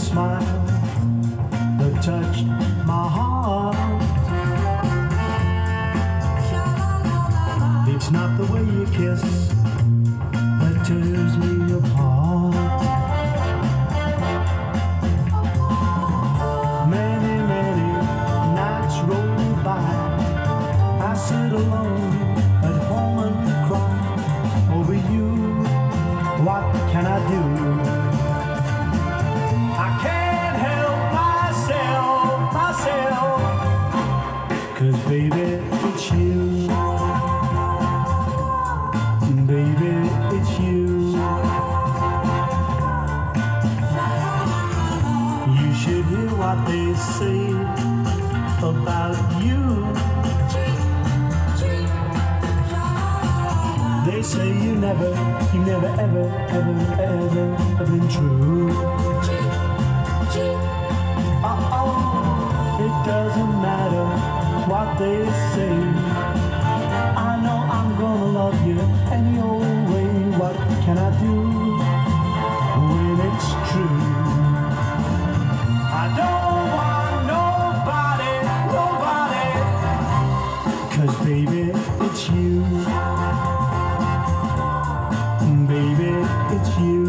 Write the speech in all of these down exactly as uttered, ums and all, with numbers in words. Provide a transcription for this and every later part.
smile that touched my heart. It's not the way you kiss that tears me apart. Many, many nights roll by. I sit alone at home and cry over you. What can I do? I can't help myself, myself, 'cause baby, it's you. Baby, it's you. You should hear what they say about you. They say you never, you never, ever, ever, ever have been true. Uh-oh, it doesn't matter what they say. I know I'm gonna love you any old way. What can I do when it's true? I don't want nobody, nobody, 'cause baby, it's you. Baby, it's you.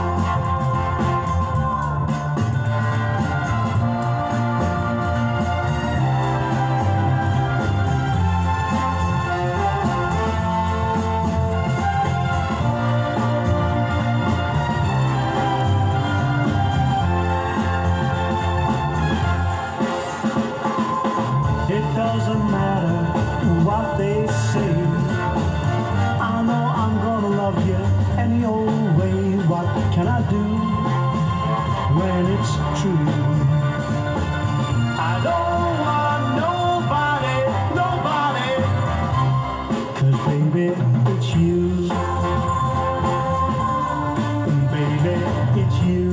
It doesn't matter what they say. I know I'm gonna love you any old way. What can I do when it's true? I don't want nobody, nobody, 'cause baby, it's you. Baby, it's you.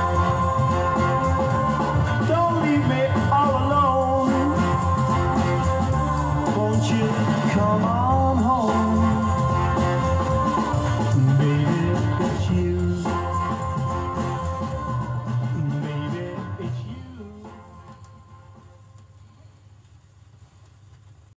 Don't leave me all alone. Won't you come on?